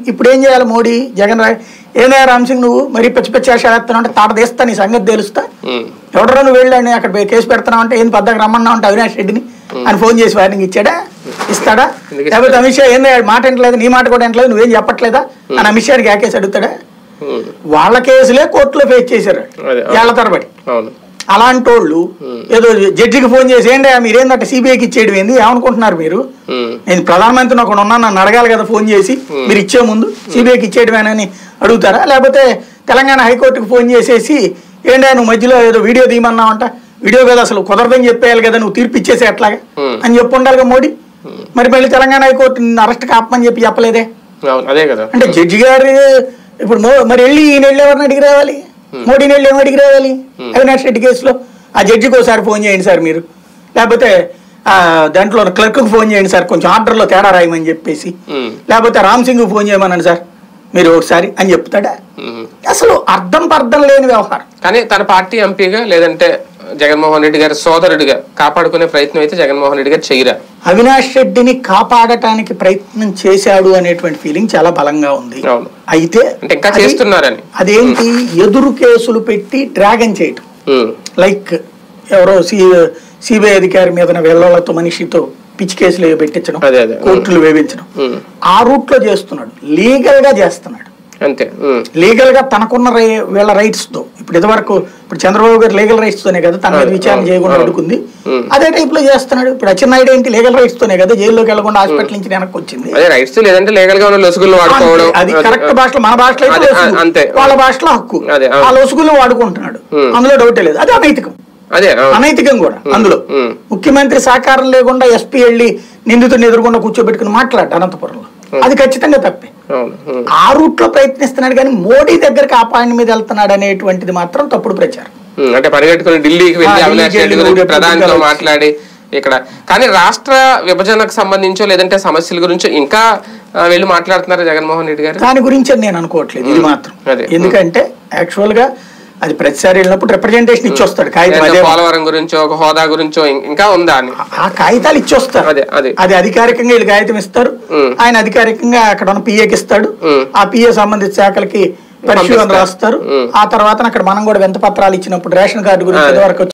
ఇప్పుడు ఏం చేయాలి మోడీ జగన్ ఏదైనా రామ్సింగ్ నువ్వు మరి పిచ్చి పిచ్చి వేషాలు వేస్తున్నావు అంటే తాట తీస్తా నీ సంగతి తెలుస్తా ఎవడరా నువ్వు వెళ్ళాని అక్కడ కేసు పెడతావు అంటే ఏం పెద్దగా రమ్మన్నావు అంటే అవినాష్ రెడ్డిని అని ఫోన్ చేసి వార్నింగ్ ఇచ్చాడా ఇస్తాడా లేకపోతే అమిత్ షా ఏందా మాట ఎంటలేదు నీ మాట కూడా ఎంటలేదు నువ్వేం చెప్పట్లేదా అని అమిత్ షాకి ఆ కేసు అడుగుతాడా వాళ్ళ కేసులే కోర్టులో ఫేస్ చేశారు ఏళ్ల తరబడి అలాంటి వాళ్ళు ఏదో జడ్జికి ఫోన్ చేసి ఏంటో మీరేందంటే సిబిఐకి ఇచ్చేయడం ఏంది ఏమనుకుంటున్నారు మీరు నేను ప్రధానమంత్రిని ఒకడు ఉన్నాను నన్ను అడగాలి కదా ఫోన్ చేసి మీరు ఇచ్చే ముందు సిబిఐకి ఇచ్చేయడమేనని అడుగుతారా లేకపోతే తెలంగాణ హైకోర్టుకు ఫోన్ చేసేసి ఏంటో నువ్వు మధ్యలో ఏదో వీడియో తీయమన్నావంట వీడియో కదా అసలు కుదరదని చెప్పేయాలి కదా నువ్వు తీర్పు ఇచ్చేసి ఎట్లాగా అని చెప్పి ఉండాలిగా మోడీ మరి మళ్ళీ తెలంగాణ హైకోర్టు నిన్ను అరెస్ట్ కాపమని చెప్పి చెప్పలేదే అంటే జడ్జి గారు ఇప్పుడు మరి వెళ్ళి ఈయన వెళ్ళి ఎవరిని అడిగి రావాలి మోడీని వెళ్ళి ఏమి అడిగి రావాలి అవినాష్ రెడ్డి కేసులో ఆ జడ్జికి ఒకసారి ఫోన్ చేయండి సార్ మీరు లేకపోతే దాంట్లో క్లర్క్కి ఫోన్ చేయండి సార్ కొంచెం ఆర్డర్లో తేడా రాయమని చెప్పేసి లేకపోతే రామ్ సింగ్ ఫోన్ చేయమనండి సార్ మీరు ఒకసారి అని చెప్తాడా అసలు అర్థం పర్థం లేని వ్యవహారం కానీ తన పార్టీ ఎంపీగా లేదంటే జగన్మోహన్ రెడ్డి గారి సోదరుడిగా కాపాడుకునే ప్రయత్నం అయితే జగన్మోహన్ రెడ్డి గారు చేయరా అవినాష్ రెడ్డిని కాపాడటానికి ప్రయత్నం చేశాడు అనేటువంటి ఫీలింగ్ చాలా బలంగా ఉంది అయితే ఇంకా చేస్తున్నారని అదేంటి ఎదురు కేసులు పెట్టి డ్రాగన్ చేయటం లైక్ ఎవరో సిబిఐ అధికారి మీద వెళ్ళతో మనిషితో పిచ్చి కేసులు పెట్టించడం కోర్టులు వేయించడం ఆ రూట్ లో చేస్తున్నాడు లీగల్ గా చేస్తున్నాడు అంతే లీగల్ గా తనకున్న వీళ్ళ రైట్స్ తో ఇప్పుడు ఇదివరకు ఇప్పుడు చంద్రబాబు గారు లీగల్ రైట్స్ తోనే కదా తన మీద విచారణ చేయకుండా అడుగుంది అదే టైప్ లో చేస్తున్నాడు ఇప్పుడు అచ్చెన్నాయుడు ఏంటి లీగల్ రైట్స్ తోనే కదా జైల్లోకి వెళ్లకుండా హాస్పిటల్ నుంచి వెనక్కి వచ్చింది అది కరెక్ట్ భాషలో మన భాషలో అయితే వాళ్ళ భాషలో హక్కు ఆ లొసుగులను వాడుకుంటున్నాడు అందులో డౌటే లేదు అది అనైతికం అనైతికం కూడా అందులో ముఖ్యమంత్రి సహకారం లేకుండా ఎస్పీ వెళ్ళి నిందితుడిని ఎదురుకుండా కూర్చోబెట్టుకుని మాట్లాడు అనంతపురంలో అది ఖచ్చితంగా తప్పే ఆ రూట్ లో ప్రయత్నిస్తున్నాడు కానీ మోడీ దగ్గరకు ఆ పాయింట్ మీద వెళ్తున్నాడు అనేటువంటిది మాత్రం తప్పుడు ప్రచారం అంటే పరిగెట్టుకుని ఢిల్లీకి వెళ్ళి అవినాష్ రెడ్డి గురించి ప్రధానితో మాట్లాడి ఇక్కడ కానీ రాష్ట్ర విభజనకు సంబంధించో లేదంటే సమస్యల గురించో ఇంకా వెళ్ళి మాట్లాడుతున్నారు జగన్మోహన్ రెడ్డి గారు దాని గురించి నేను అనుకోవట్లేదు ఇది మాత్రం ఎందుకంటే యాక్చువల్ గా అది ప్రతిసారి వెళ్ళినప్పుడు రిప్రజెంటేషన్ ఇచ్చొస్తాడు కాగితం పోలవరం గురించో ఒక హోదా గురించో ఇంకా ఉందా అని ఆ కాగితాలు ఇచ్చొస్తారు అది అధికారికంగా వీళ్ళు కాగితం ఇస్తారు ఆయన అధికారికంగా అక్కడ ఉన్న పిఏకి ఇస్తాడు ఆ పిఏ సంబంధిత శాఖలకి పరిశీలన రాస్తారు ఆ తర్వాత అక్కడ మనం కూడా వింత పత్రాలు ఇచ్చినప్పుడు రేషన్ కార్డు గురించి వరకు